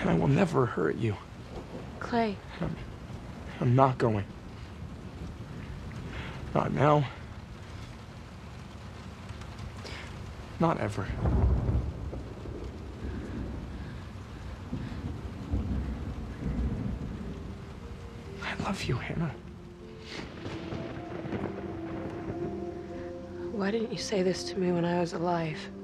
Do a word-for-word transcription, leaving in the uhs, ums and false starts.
And I will never hurt you. Clay. I'm, I'm not going. Not now. Not ever. I love you, Hannah. Why didn't you say this to me when I was alive?